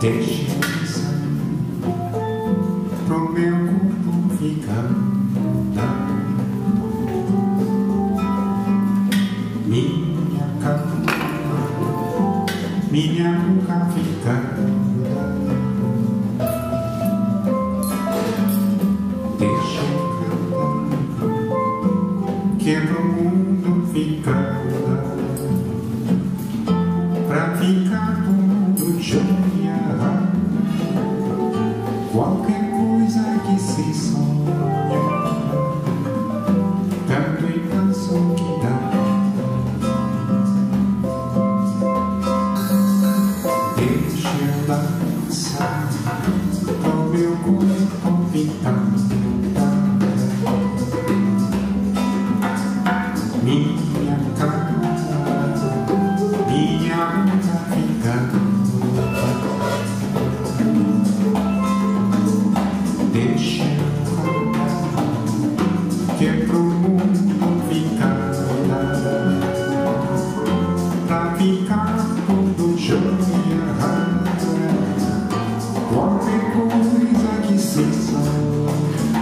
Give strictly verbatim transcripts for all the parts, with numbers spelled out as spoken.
Deixe-me sair pro meu corpo ficar. Minha cama, minha boca fica. Deixa eu cantar, que pro mundo ficar. Pra ficar pro mundo joia, qualquer coisa que se sonha, tanto e tanto que dá. Deixa eu dançar com meu corpo pintado. Minha cara, minha boca ficando. Deixa eu cantar, que é pro mundo ficar. Pra ficar tudo joia, qualquer coisa que se sonha.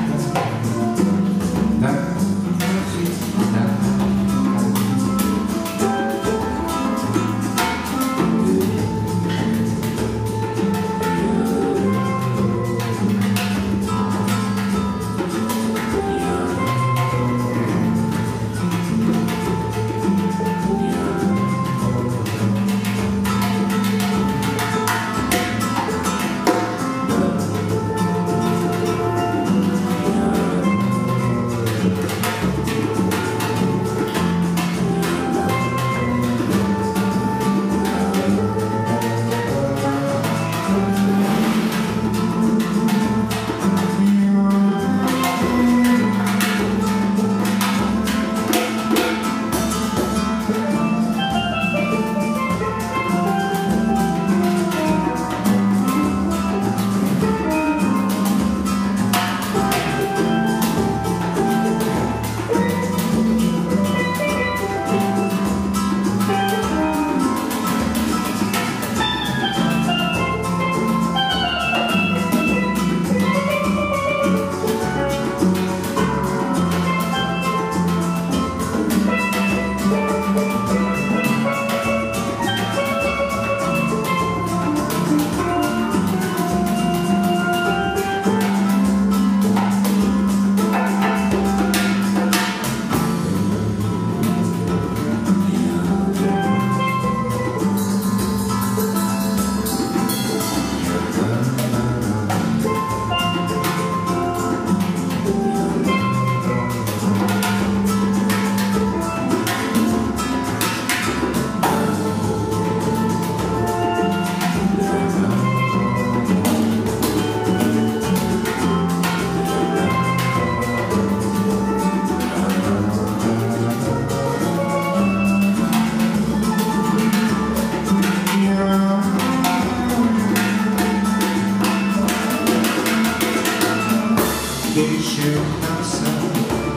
Deixa eu dançar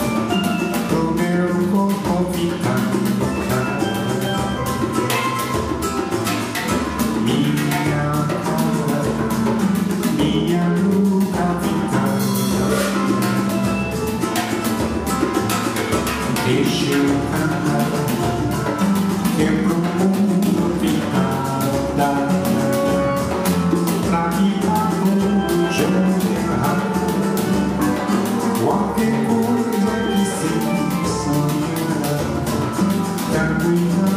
pro meu corpo ficar. Minha cara, minha boca ficar. Deixa eu cantar, que é pro mundo ficar. Pra ficar tudo joia, qualquer coisa que se sonha, tanto e tanto.